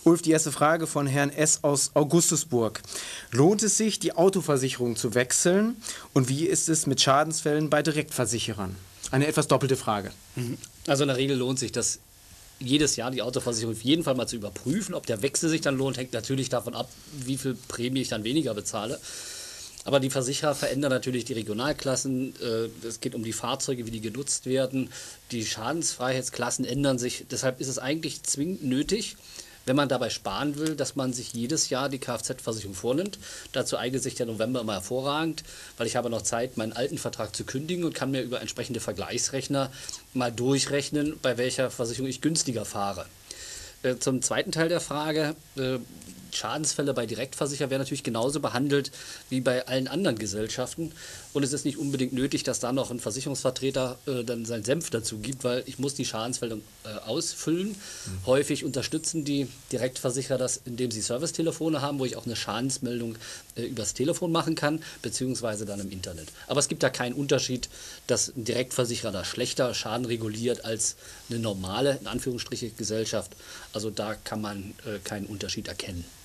Ulf, die erste Frage von Herrn S. aus Augustusburg. Lohnt es sich, die Autoversicherung zu wechseln? Und wie ist es mit Schadensfällen bei Direktversicherern? Eine etwas doppelte Frage. Also in der Regel lohnt sich das jedes Jahr, die Autoversicherung auf jeden Fall mal zu überprüfen. Ob der Wechsel sich dann lohnt, hängt natürlich davon ab, wie viel Prämie ich dann weniger bezahle. Aber die Versicherer verändern natürlich die Regionalklassen. Es geht um die Fahrzeuge, wie die genutzt werden. Die Schadensfreiheitsklassen ändern sich. Deshalb ist es eigentlich zwingend nötig, wenn man dabei sparen will, dass man sich jedes Jahr die Kfz-Versicherung vornimmt. Dazu eignet sich der November immer hervorragend, weil ich habe noch Zeit, meinen alten Vertrag zu kündigen und kann mir über entsprechende Vergleichsrechner mal durchrechnen, bei welcher Versicherung ich günstiger fahre. Zum zweiten Teil der Frage, Schadensfälle bei Direktversicherer werden natürlich genauso behandelt wie bei allen anderen Gesellschaften. Und es ist nicht unbedingt nötig, dass da noch ein Versicherungsvertreter dann seinen Senf dazu gibt, weil ich muss die Schadensfälle ausfüllen. Häufig unterstützen die Direktversicherer das, indem sie Servicetelefone haben, wo ich auch eine Schadensmeldung übers Telefon machen kann, beziehungsweise dann im Internet. Aber es gibt da keinen Unterschied, dass ein Direktversicherer da schlechter Schaden reguliert als eine normale, in Anführungsstriche, Gesellschaft. Also da kann man keinen Unterschied erkennen.